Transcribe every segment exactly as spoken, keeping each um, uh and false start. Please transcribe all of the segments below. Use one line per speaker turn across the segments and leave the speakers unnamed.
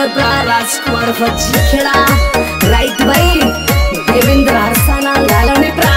देवता राजकुमार फजी खेड़ा राइट भाई देवेंद्र हरसाना लालने प्रा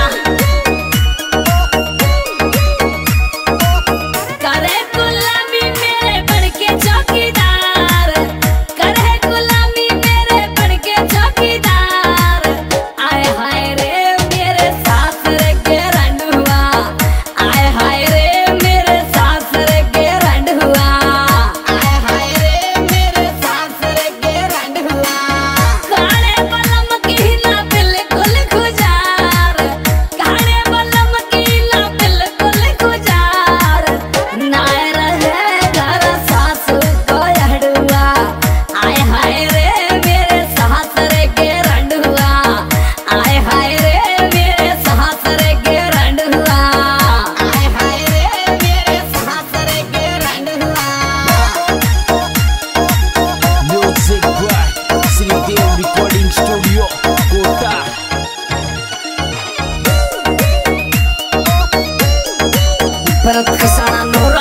करे गुलामी मेरे बड़के चौकीदार करे गुलामी मेरे बड़के चौकीदार आए हाय रे मेरे सासरे के रंडुआ आए हाय रे मेरे सासरे के रंडुआ आए हाय रे मेरे सासरे के रंडुआ काले बलम की ना बिल्कुल गुजार काले बलम की ना बिल्कुल गुजार नाय रहे घर सासू को हड़ुआ आए हाय रे मेरे सासरे के रंडुआ आए हाय रे मेरे सासरे के रंडुआ आए हाय रे मेरे सासरे के रंडुआ
Music by Sridev Recording Studio, Kota.
भरत खसाना नोरा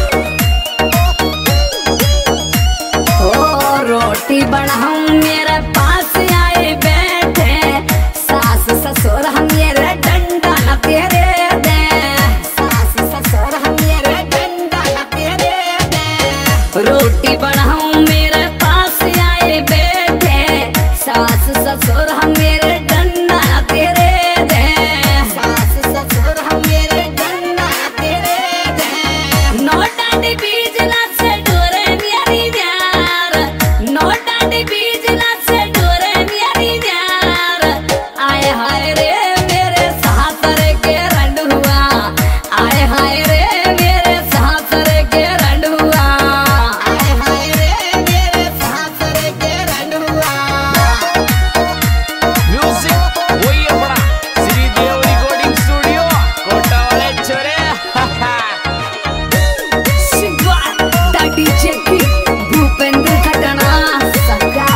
ओ रोटी बनाऊं मेरे पास आए बैठे सास ससुर हम मेरे डंडा न तेरे दे सास ससुर हम मेरे डंडा न तेरे दे रोटी बनाऊं मेरे पास आए बैठे सास ससुर हम मेरे डंडा न तेरे दे सास ससुर हम मेरे डंडा न तेरे दे नोटा दी बीजना से डोरे मेरी प्यार नोटा दी बीजना से डोरे मेरी प्यार आए हाय रे मेरे सासरे के रंडुआ आए हाय रे मेरे सासरे के रंडुआ आए हाय रे मेरे सासरे के रंडुआ
Music, वही अपना Sridev Recording Studio, Kota वाले छोरे.
शिवा दादी चेकी भूपेंद्र खटना सका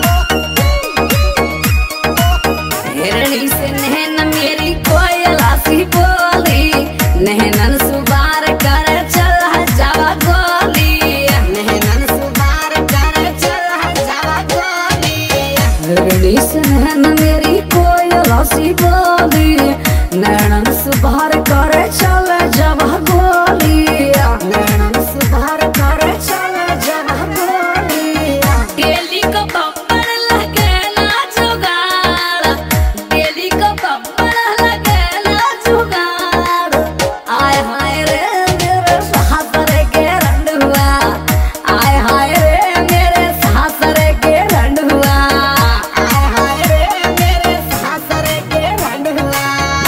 हिरणी से नहन मेरी कोयला सी बोली नहनन सुबार कर चल जावा गोली नहनन सुबार कर चल जावा गोली हिरणी से नहन मेरी कोयला सी बोली नैनन सुबार कर चल जावा गोली नैनन सुबार कर चल जावा गोली डेली को बब्बर लगे ना जुगाड़ डेली को बब्बर लगे ना जुगाड़ आए हाय रे मेरे सासरे के रंडुआ आए हाय रे मेरे सासरे के रंडुआ आए हाय रे मेरे सासरे के रंडुआ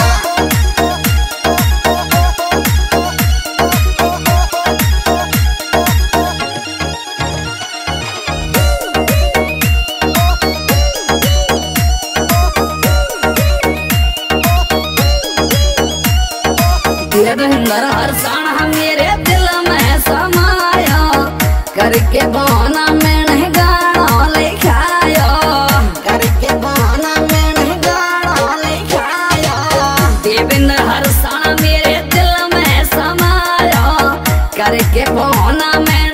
देवेंद्र हरसाना मेरे दिल में समाया करके बहाना में नहीं गाना लिखाया करके बहाना में नहीं गाना लिखाया देवेंद्र हरसाना मेरे दिल में समाया करके बहाना में